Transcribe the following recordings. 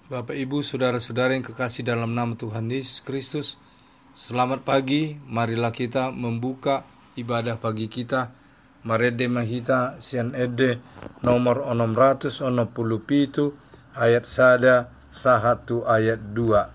Bapak, Ibu, saudara-saudara yang kekasih dalam nama Tuhan Yesus Kristus, selamat pagi. Marilah kita membuka ibadah pagi kita. Marede mahita sian ede nomor 667 ayat sada sahatu ayat 2.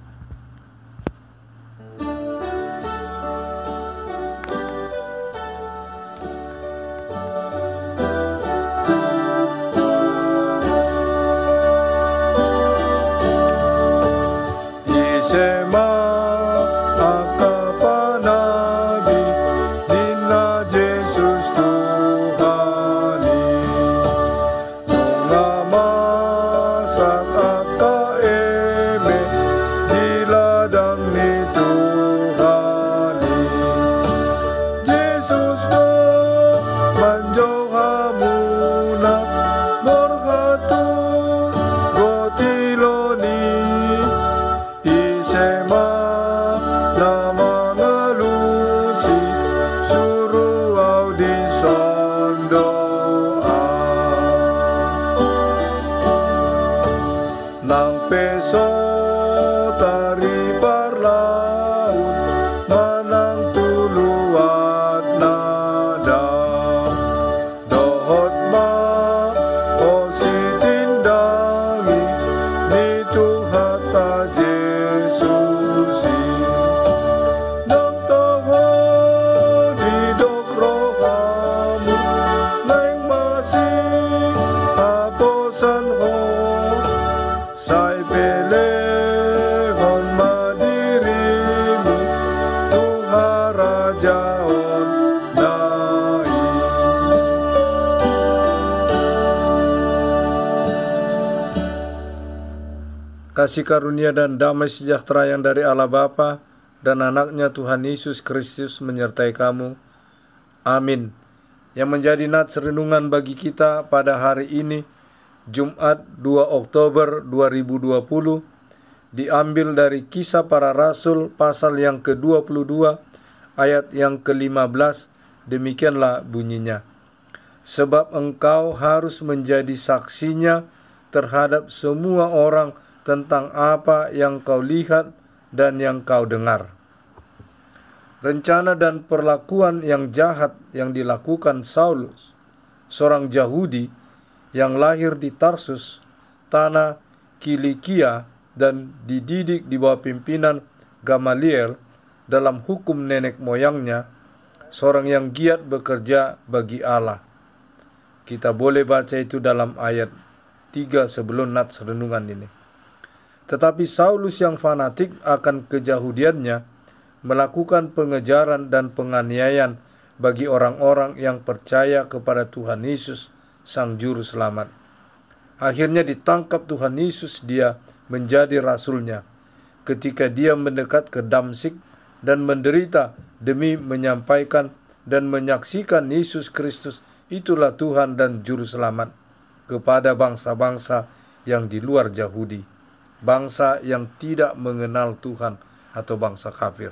Kasih karunia dan damai sejahtera yang dari Allah Bapa dan anaknya Tuhan Yesus Kristus menyertai kamu. Amin. Yang menjadi nats renungan bagi kita pada hari ini, Jumat 2 Oktober 2020, diambil dari Kisah Para Rasul pasal yang ke-22 ayat yang ke-15. Demikianlah bunyinya. Sebab engkau harus menjadi saksinya terhadap semua orang tentang apa yang kau lihat dan yang kau dengar. Rencana dan perlakuan yang jahat yang dilakukan Saulus, seorang Yahudi yang lahir di Tarsus, tanah Kilikia, dan dididik di bawah pimpinan Gamaliel dalam hukum nenek moyangnya, seorang yang giat bekerja bagi Allah. Kita boleh baca itu dalam ayat 3 sebelum nats renungan ini. Tetapi Saulus yang fanatik akan keyahudiannya melakukan pengejaran dan penganiayaan bagi orang-orang yang percaya kepada Tuhan Yesus, Sang Juru Selamat. Akhirnya ditangkap Tuhan Yesus, dia menjadi rasulnya. Ketika dia mendekat ke Damsyik dan menderita demi menyampaikan dan menyaksikan Yesus Kristus, itulah Tuhan dan Juru Selamat, kepada bangsa-bangsa yang di luar Yahudi, bangsa yang tidak mengenal Tuhan atau bangsa kafir.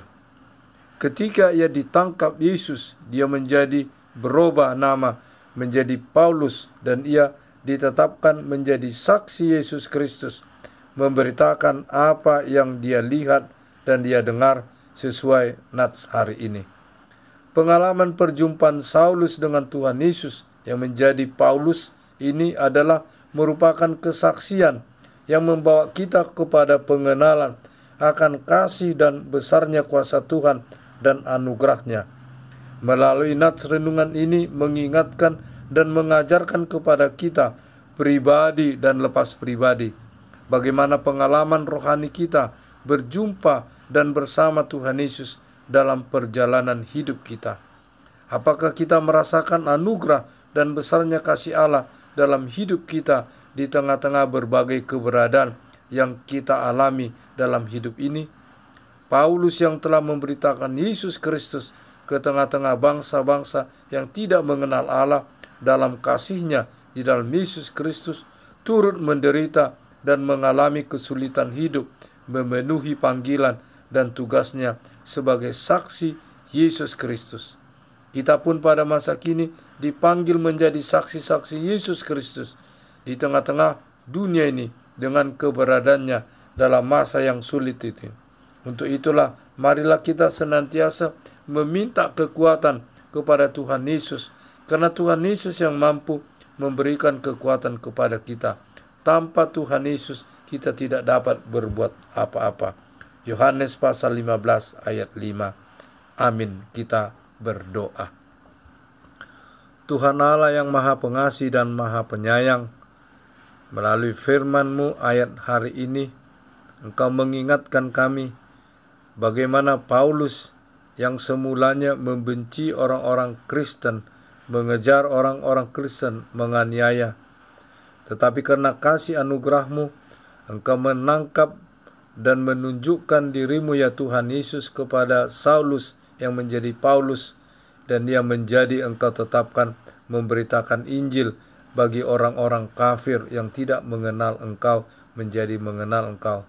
Ketika ia ditangkap Yesus, dia menjadi berubah nama menjadi Paulus dan ia ditetapkan menjadi saksi Yesus Kristus, memberitakan apa yang dia lihat dan dia dengar sesuai nats hari ini. Pengalaman perjumpaan Saulus dengan Tuhan Yesus yang menjadi Paulus ini adalah merupakan kesaksian yang membawa kita kepada pengenalan akan kasih dan besarnya kuasa Tuhan dan anugerahnya. Melalui nats renungan ini mengingatkan dan mengajarkan kepada kita pribadi dan lepas pribadi bagaimana pengalaman rohani kita berjumpa dan bersama Tuhan Yesus dalam perjalanan hidup kita. Apakah kita merasakan anugerah dan besarnya kasih Allah dalam hidup kita di tengah-tengah berbagai keberadaan yang kita alami dalam hidup ini? Paulus yang telah memberitakan Yesus Kristus ke tengah-tengah bangsa-bangsa yang tidak mengenal Allah dalam kasih-Nya di dalam Yesus Kristus, turut menderita dan mengalami kesulitan hidup, memenuhi panggilan dan tugasnya sebagai saksi Yesus Kristus. Kita pun pada masa kini dipanggil menjadi saksi-saksi Yesus Kristus di tengah-tengah dunia ini dengan keberadaannya dalam masa yang sulit itu. Untuk itulah, marilah kita senantiasa meminta kekuatan kepada Tuhan Yesus, karena Tuhan Yesus yang mampu memberikan kekuatan kepada kita. Tanpa Tuhan Yesus, kita tidak dapat berbuat apa-apa. Yohanes pasal 15 ayat 5. Amin. Kita berdoa. Tuhan Allah yang Maha Pengasih dan Maha Penyayang, melalui firman-Mu ayat hari ini, Engkau mengingatkan kami bagaimana Paulus yang semulanya membenci orang-orang Kristen, mengejar orang-orang Kristen, menganiaya. Tetapi karena kasih anugerah-Mu, Engkau menangkap dan menunjukkan diri-Mu ya Tuhan Yesus kepada Saulus yang menjadi Paulus, dan dia menjadi Engkau tetapkan memberitakan Injil bagi orang-orang kafir yang tidak mengenal Engkau menjadi mengenal Engkau.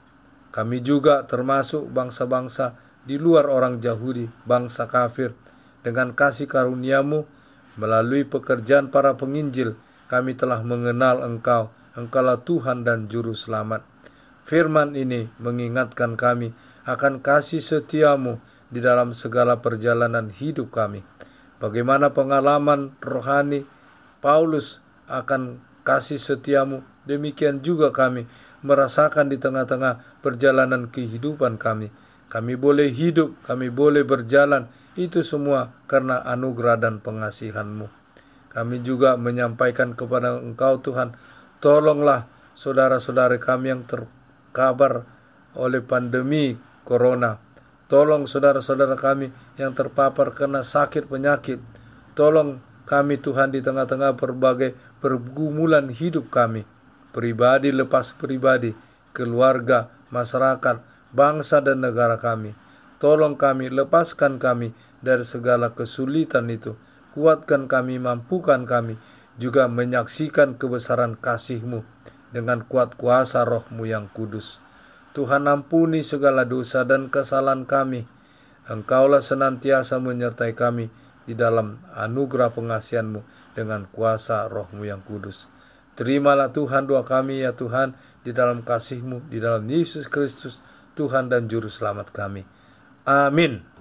Kami juga termasuk bangsa-bangsa di luar orang Yahudi, bangsa kafir. Dengan kasih karunia-Mu, melalui pekerjaan para penginjil, kami telah mengenal Engkau. Engkaulah Tuhan dan Juru Selamat. Firman ini mengingatkan kami akan kasih setia-Mu di dalam segala perjalanan hidup kami. Bagaimana pengalaman rohani Paulus akan kasih setia-Mu, demikian juga kami merasakan di tengah-tengah perjalanan kehidupan kami. Kami boleh hidup, kami boleh berjalan, itu semua karena anugerah dan pengasihan-Mu. Kami juga menyampaikan kepada Engkau Tuhan, tolonglah saudara-saudara kami yang terkabar oleh pandemi corona. Tolong saudara-saudara kami yang terpapar kena sakit penyakit. Tolong kami Tuhan di tengah-tengah berbagai pergumulan hidup kami. Pribadi lepas pribadi, keluarga, masyarakat, bangsa dan negara kami. Tolong kami, lepaskan kami dari segala kesulitan itu. Kuatkan kami, mampukan kami juga menyaksikan kebesaran kasih-Mu dengan kuat kuasa Roh-Mu yang kudus. Tuhan, ampuni segala dosa dan kesalahan kami. Engkaulah senantiasa menyertai kami di dalam anugerah pengasihan-Mu dengan kuasa Roh-Mu yang kudus. Terimalah Tuhan doa kami ya Tuhan, di dalam kasih-Mu, di dalam Yesus Kristus, Tuhan dan Juru Selamat kami. Amin.